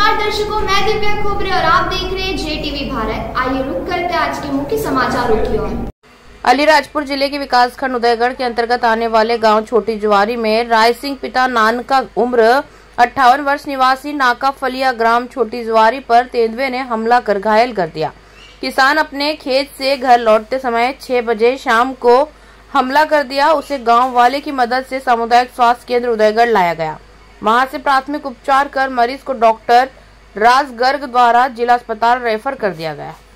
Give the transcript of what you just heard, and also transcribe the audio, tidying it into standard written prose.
नमस्कार दर्शकों, मैं दिव्या खोबरे और आप देख रहे हैं JTV भारत। आइए रुक करते हैं आज के मुख्य समाचारों की ओर। अलीराजपुर जिले के विकासखंड उदयगढ़ के अंतर्गत आने वाले गांव छोटी ज्वारी में राय सिंह पिता नानका उम्र 58 वर्ष निवासी नाका फलिया ग्राम छोटी ज्वारी पर तेंदुए ने हमला कर घायल कर दिया। किसान अपने खेत से घर लौटते समय 6 बजे शाम को हमला कर दिया। उसे गांव वाले की मदद से सामुदायिक स्वास्थ्य केंद्र उदयगढ़ लाया गया। वहां से प्राथमिक उपचार कर मरीज को डॉक्टर राज गर्ग द्वारा जिला अस्पताल रेफर कर दिया गया।